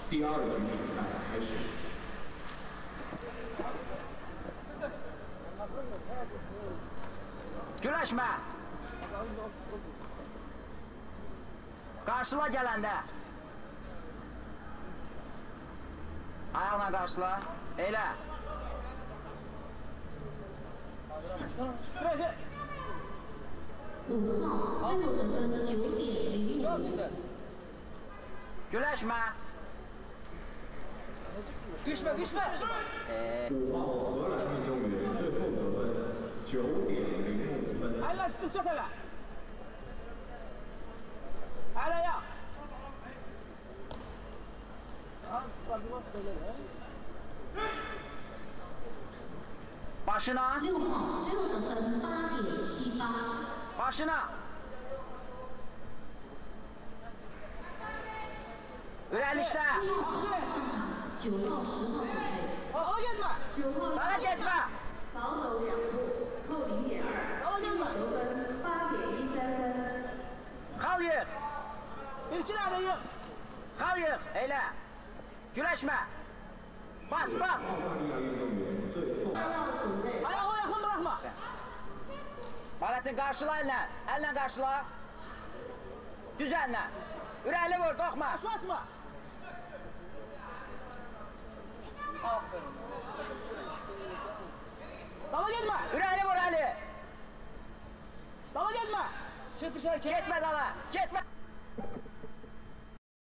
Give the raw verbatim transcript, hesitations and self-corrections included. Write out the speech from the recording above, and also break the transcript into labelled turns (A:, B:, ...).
A: 第二局比赛开始。
B: Güləşmə. Qarşıla gələndə. Ayağına qarşıla. Elə.
C: 五号最后得分九点零五。
B: Güləşmə.
D: Güçmə, güçmə.
A: 五号荷兰运动员最后得分九点零五分。
D: Əllər üstə çat elə. Ələ ya.
B: Başına.
C: 六号最后得分八点七八。
B: Başına. Ürəlişdə.
C: 一号上场，九号、十号准备。
D: Ala getmə.
E: 九号
B: Bana getmə.
E: 少走两步，扣零点二，最后得分八点一三分。
B: Xal yığ.
D: Bir iki dənə də yığ.
B: Xal yığ. Elə. Güləşmə. Bas, bas.
A: 澳大利亚运动员最后。
E: 二号准备。
D: Ayağı yaxın buraxma.
B: Bahattin qarşıla əllə. Əllə qarşıla. Düz əllə. Ürəkli vur, qoxma.
D: Şu açma. Aferin. Dala getmə.
B: Ürəkli vur, Əli.
D: Dala getmə. Çıx dışarı.
B: Getmə dala. Getmə.